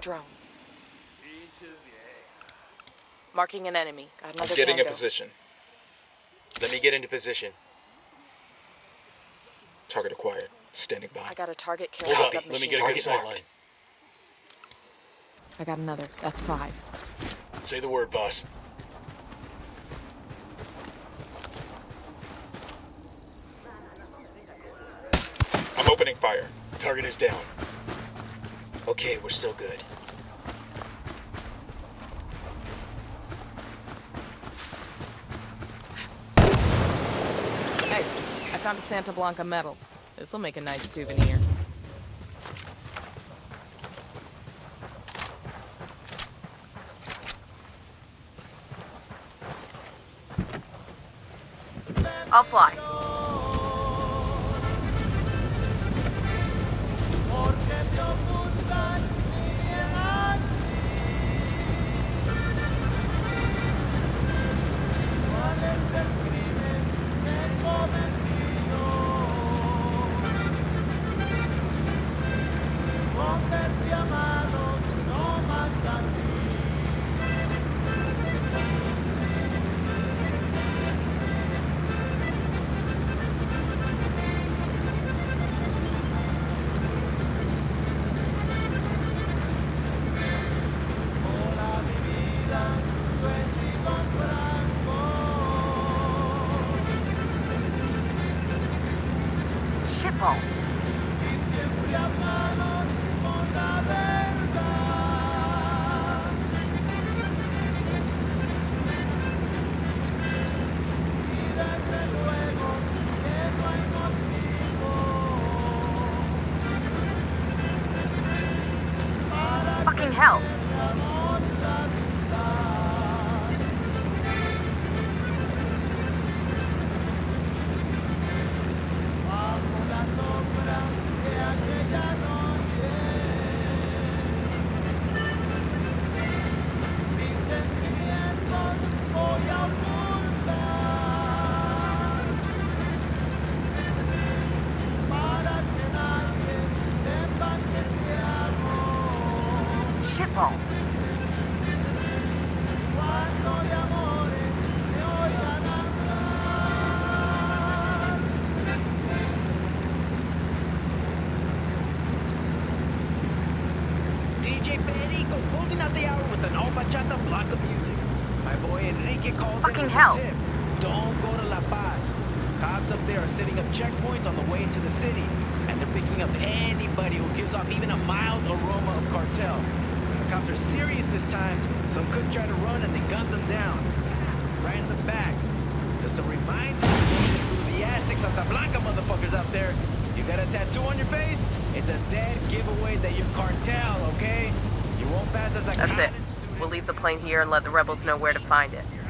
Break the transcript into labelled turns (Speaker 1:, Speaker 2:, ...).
Speaker 1: drone. Marking an enemy. Got another
Speaker 2: I'm getting
Speaker 1: tango.
Speaker 2: a position. Let me get into position. Target acquired. Standing by.
Speaker 1: I got a target carrying
Speaker 2: Hold on.
Speaker 1: submachine.
Speaker 2: Let me get a good sight line.
Speaker 1: I got another. That's 5.
Speaker 2: Say the word, boss. I'm opening fire. Target is down. Okay, we're still good.
Speaker 1: Hey, I found a Santa Blanca medal. This'll make a nice souvenir.
Speaker 3: I'll fly. Fucking hell. Shitball.
Speaker 4: DJ Perico closing out the hour with an all bachata block of music. My boy Enrique called
Speaker 3: Fucking
Speaker 4: in with
Speaker 3: hell.
Speaker 4: a tip. Don't go to La Paz. Cops up there are setting up checkpoints on the way into the city, and they're picking up anybody who gives off even a mild aroma of cartel. The cops are serious this time. Some could try to run and they gunned them down. Right in the back. Just a reminder to those enthusiastic Santa Blanca motherfuckers out there. You got a tattoo on your face? It's a dead giveaway that you're cartel, okay? You won't pass as a
Speaker 3: That's it.
Speaker 4: college student.
Speaker 3: We'll leave the plane here and let the rebels know where to find it.